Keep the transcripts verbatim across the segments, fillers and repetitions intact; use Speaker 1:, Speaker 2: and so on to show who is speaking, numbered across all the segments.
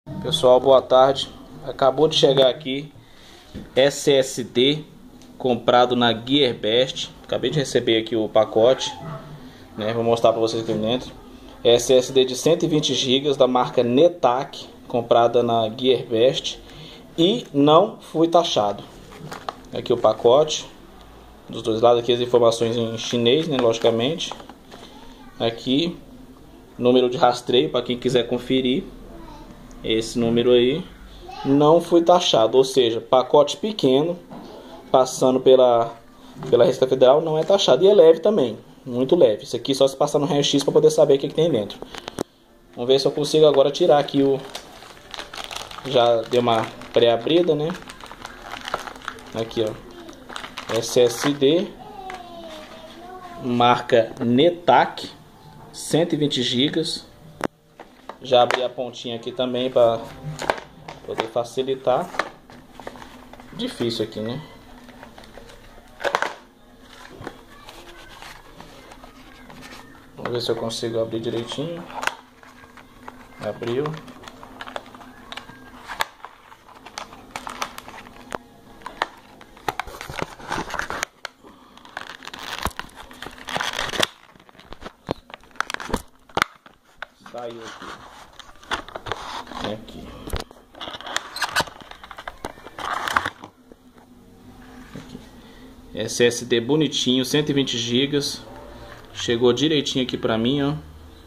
Speaker 1: Pessoal, boa tarde. Acabou de chegar aqui S S D comprado na Gearbest. Acabei de receber aqui o pacote, né? Vou mostrar para vocês aqui dentro. S S D de cento e vinte gigas da marca Netac, comprada na Gearbest e não fui taxado. Aqui o pacote dos dois lados, aqui as informações em chinês, né, logicamente. Aqui número de rastreio para quem quiser conferir. Esse número aí, não fui taxado, ou seja, pacote pequeno passando pela pela Receita Federal não é taxado, e é leve também, muito leve. Isso aqui só se passar no raio-x para poder saber o que, que tem dentro. Vamos ver se eu consigo agora tirar aqui o... Já deu uma pré-abrida, né? Aqui, ó, S S D marca Netac, cento e vinte gigas. Já abri a pontinha aqui também para poder facilitar. Difícil aqui, né? Vamos ver se eu consigo abrir direitinho. Abriu. Saiu aqui. Aqui. Aqui. S S D bonitinho, cento e vinte gigas. Chegou direitinho aqui pra mim, ó.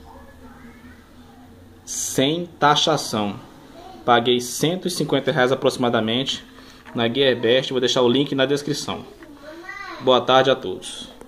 Speaker 1: Sem taxação. Paguei cento e cinquenta reais aproximadamente na Gearbest. Vou deixar o link na descrição. Boa tarde a todos.